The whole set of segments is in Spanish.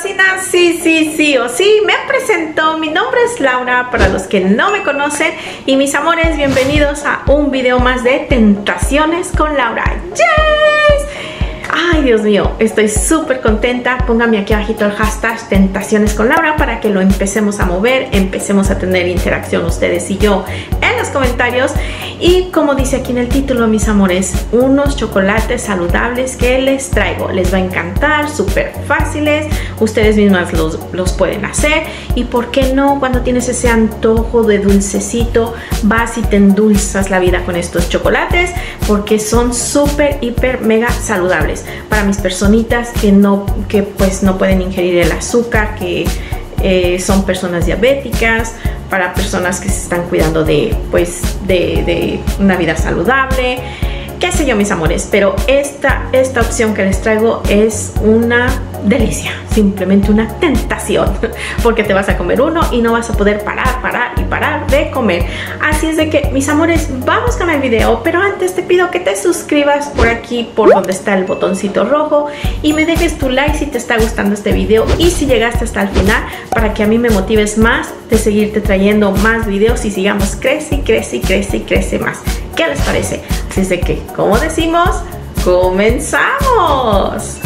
cocina? Sí o sí, me presento, mi nombre es Laura, para los que no me conocen, y mis amores, bienvenidos a un video más de Tentaciones con Laura. ¡Yes! Ay, Dios mío, estoy súper contenta. Pónganme aquí abajito el hashtag Tentaciones con Laura para que lo empecemos a mover, empecemos a tener interacción ustedes y yo en los comentarios. Y como dice aquí en el título, mis amores, unos chocolates saludables que les traigo. Les va a encantar, súper fáciles, ustedes mismos los pueden hacer. Y por qué no, cuando tienes ese antojo de dulcecito, vas y te endulzas la vida con estos chocolates, porque son súper, hiper, mega saludables. Para mis personitas que pues no pueden ingerir el azúcar, que son personas diabéticas, para personas que se están cuidando de una vida saludable, qué sé yo, mis amores. Pero esta opción que les traigo es una delicia, simplemente una tentación, porque te vas a comer uno y no vas a poder parar de comer. Así es de que, mis amores, vamos con el video, pero antes te pido que te suscribas por aquí, por donde está el botoncito rojo, y me dejes tu like si te está gustando este video y si llegaste hasta el final, para que a mí me motives más de seguirte trayendo más videos y sigamos crece más. ¿Qué les parece? Así es de que, como decimos, ¡comenzamos!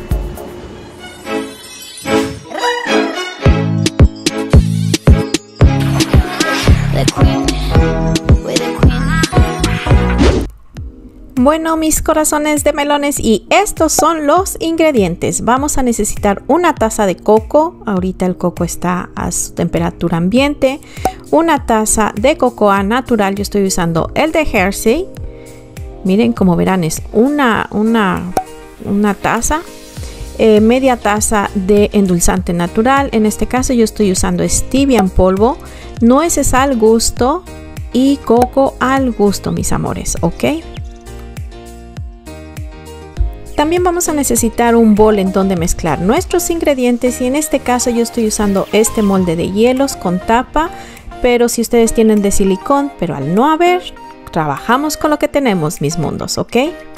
Bueno, mis corazones de melones, y estos son los ingredientes. Vamos a necesitar una taza de coco. Ahorita el coco está a su temperatura ambiente. Una taza de cocoa natural. Yo estoy usando el de Hershey. Miren, como verán, es una taza. Media taza de endulzante natural. En este caso yo estoy usando stevia en polvo. Nueces al gusto y coco al gusto, mis amores, ¿ok? También vamos a necesitar un bol en donde mezclar nuestros ingredientes, y en este caso yo estoy usando este molde de hielos con tapa, pero si ustedes tienen de silicón, pero al no haber, trabajamos con lo que tenemos, mis mundos, ¿ok?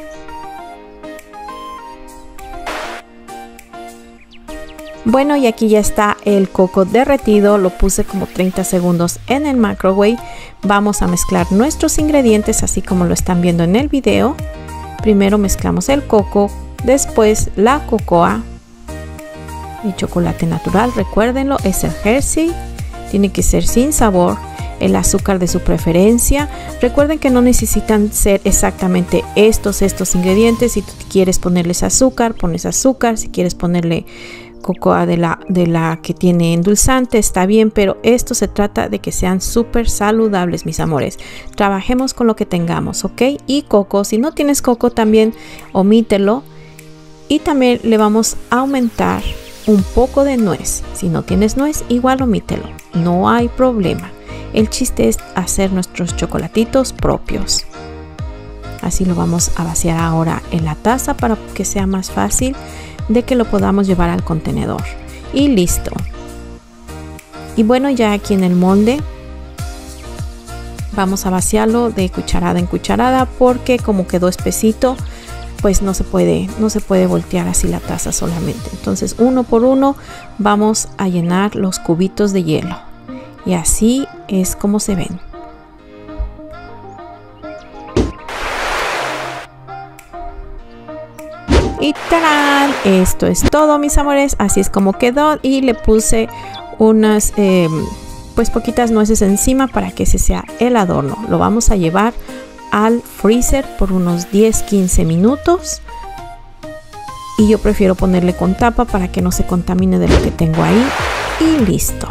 Bueno, y aquí ya está el coco derretido, lo puse como 30 segundos en el microwave. Vamos a mezclar nuestros ingredientes así como lo están viendo en el video. Primero mezclamos el coco, después la cocoa, el chocolate natural, recuérdenlo, es el Hershey, tiene que ser sin sabor, el azúcar de su preferencia. Recuerden que no necesitan ser exactamente estos ingredientes. Si tú quieres ponerles azúcar, pones azúcar. Si quieres ponerle cocoa de la que tiene endulzante, está bien, pero esto se trata de que sean súper saludables, mis amores. Trabajemos con lo que tengamos, ¿ok? Y coco, si no tienes coco, también omítelo. Y también le vamos a aumentar un poco de nuez. Si no tienes nuez, igual omítelo, no hay problema. El chiste es hacer nuestros chocolatitos propios. Así lo vamos a vaciar ahora en la taza para que sea más fácil de que lo podamos llevar al contenedor. Y listo. Y bueno, ya aquí en el molde vamos a vaciarlo de cucharada en cucharada, porque como quedó espesito, pues no se puede voltear así la taza solamente. Entonces, uno por uno vamos a llenar los cubitos de hielo, y así es como se ven. Y ¡tarán! Esto es todo, mis amores. Así es como quedó, y le puse unas pues poquitas nueces encima para que ese sea el adorno. Lo vamos a llevar al freezer por unos 10-15 minutos, y yo prefiero ponerle con tapa para que no se contamine de lo que tengo ahí. Y listo.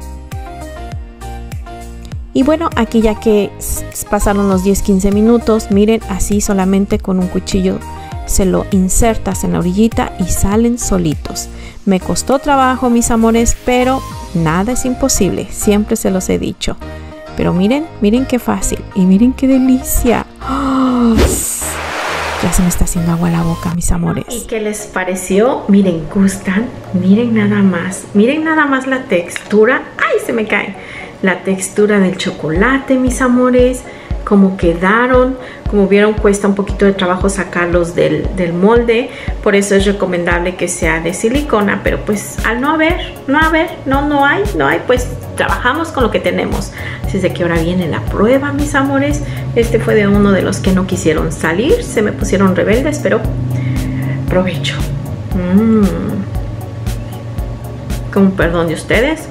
Y bueno, aquí ya que pasaron los 10-15 minutos, miren, así solamente con un cuchillo se lo insertas en la orillita y salen solitos. Me costó trabajo, mis amores, pero nada es imposible, siempre se los he dicho. Pero miren qué fácil, y miren qué delicia. ¡Oh! Ya se me está haciendo agua la boca, mis amores. ¿Y qué les pareció? Miren, ¿gustan? Miren nada más la textura. ¡Ay, se me cae! La textura del chocolate, mis amores. cómo quedaron. Como vieron, cuesta un poquito de trabajo sacarlos del molde, por eso es recomendable que sea de silicona, pero pues al no hay, pues trabajamos con lo que tenemos. Así es de que ahora viene la prueba, mis amores. Este fue de uno de los que no quisieron salir, se me pusieron rebeldes, pero provecho. Con perdón de ustedes,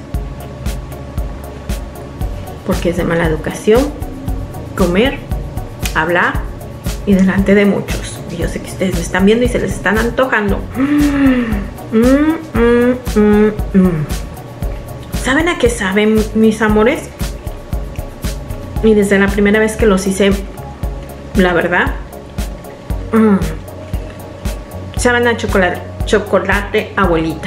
porque es de mala educación comer, hablar y delante de muchos. Y yo sé que ustedes me están viendo y se les están antojando. ¿Saben a qué saben, mis amores? Y desde la primera vez que los hice, la verdad, saben a chocolate abuelita.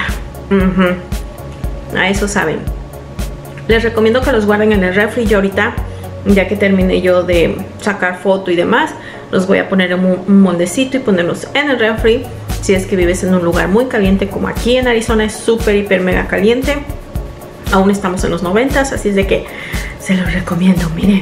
A eso saben. Les recomiendo que los guarden en el refri. Yo ahorita, ya que terminé yo de sacar foto y demás, los voy a poner en un moldecito y ponerlos en el refri. Si es que vives en un lugar muy caliente como aquí en Arizona, es súper, hiper, mega caliente. Aún estamos en los 90s, así es de que se los recomiendo. Miren,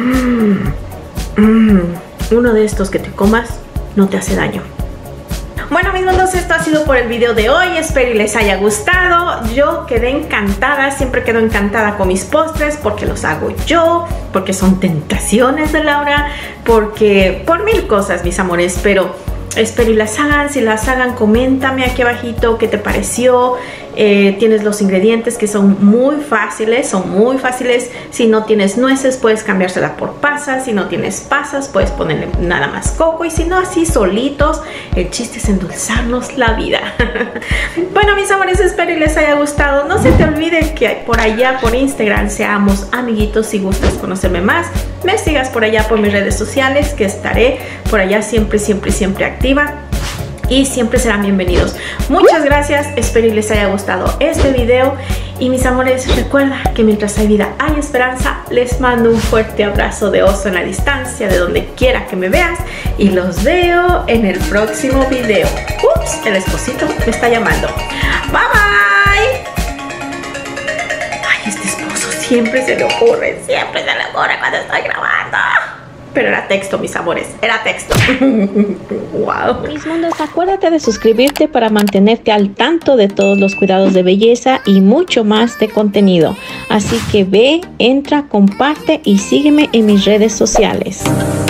uno de estos que te comas no te hace daño. Bueno, mis mundos, esto ha sido por el video de hoy. Espero y les haya gustado. Yo quedé encantada, siempre quedo encantada con mis postres porque los hago yo, porque son tentaciones de Laura, porque por mil cosas, mis amores. Pero espero y las hagan. Si las hagan, coméntame aquí abajito qué te pareció. Tienes los ingredientes que son muy fáciles, Si no tienes nueces, puedes cambiársela por pasas. Si no tienes pasas, puedes ponerle nada más coco. Y si no, así solitos. El chiste es endulzarnos la vida. Bueno, mis amores, espero y les haya gustado. No se te olvide que por allá por Instagram seamos amiguitos. Si gustas conocerme más, me sigas por allá por mis redes sociales, que estaré por allá siempre activa. Y siempre serán bienvenidos. Muchas gracias, espero y les haya gustado este video. Y mis amores, recuerda que mientras hay vida hay esperanza. Les mando un fuerte abrazo de oso en la distancia, de donde quiera que me veas. Y los veo en el próximo video. Ups, el esposito me está llamando. Bye bye. Ay, este esposo siempre se le ocurre cuando estoy grabando. Pero era texto, mis amores, era texto. Wow. Mis mundos, acuérdate de suscribirte para mantenerte al tanto de todos los cuidados de belleza y mucho más de contenido. Así que ve, entra, comparte y sígueme en mis redes sociales.